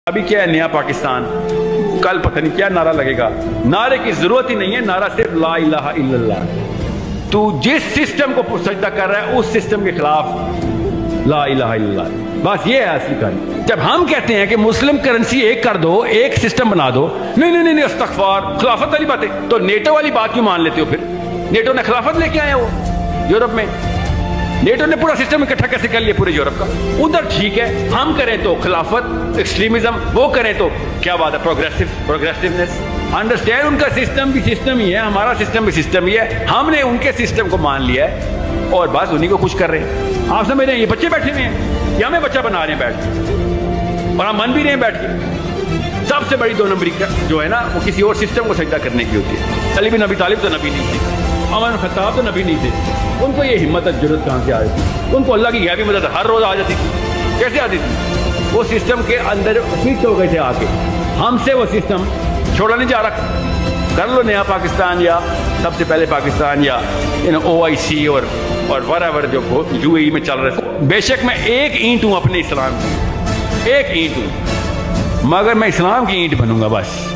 ابھی کیا ہے نیا پاکستان، کل پتہ نہیں کیا نعرہ لگے گا. نعرے کی ضرورت ہی نہیں ہے، نعرہ صرف لا الہ الا اللہ. تو جس سسٹم کو سجدہ کر رہا ہے اس سسٹم کے خلاف لا الہ الا اللہ، بس یہ ہے اصلی کہانی. جب ہم کہتے ہیں کہ مسلم کرنسی ایک کر دو، ایک سسٹم بنا دو، نہیں استغفار، خلافت والی باتیں، تو نیٹو والی بات کیوں مان لیتے ہو؟ پھر نیٹو نے خلافت لے کے آئے وہ یورپ میں، نیٹو نے پورا سسٹم اکٹھا کیسے کر لیا پورے یورپ کا؟ ادھر ٹھیک ہے، ہم کریں تو خلافت، ایکسٹریمزم، وہ کریں تو کیا بات ہے، پروگریسونیس. انڈرسٹینڈ، ان کا سسٹم بھی سسٹم ہی ہے، ہمارا سسٹم بھی سسٹم ہی ہے. ہم نے ان کے سسٹم کو مان لیا ہے اور بس انہی کو خوش کر رہے ہیں. آپ سمجھ رہے ہیں یہ بچے بیٹھے ہوئے ہیں، یہ ہمیں بچہ بنا رہے ہیں بیٹھ کے، اور ہم من بھی رہے ہیں بیٹھ کے. سب سے بڑی 2 نمبری جو ہے نا وہ کسی اور سسٹم کو سجدہ کرنے کی ہوتی ہے. علی بن ابی طالب تو نبی نہیں تھے، عمر بن خطاب تو نبی نہیں تھے. ان کو یہ ہمت جرأت کہاں سے آ رہی تھی؟ ان کو اللہ کی غیبی مدد ہر روز آ جاتی تھی. کیسے آتی تھی؟ وہ سسٹم کے اندر فٹ ہو گئے تھے آ کے. ہم سے وہ سسٹم چھوڑا نہیں جا رہا. کر لو نیا پاکستان، یا سب سے پہلے پاکستان، یا OIC اور whatever جو UAE میں چل رہے تھے. بے شک میں ایک اینٹ ہوں اپنے اسلام کی، ایک اینٹ ہوں، مگر میں اسلام کی اینٹ بنوں گا بس.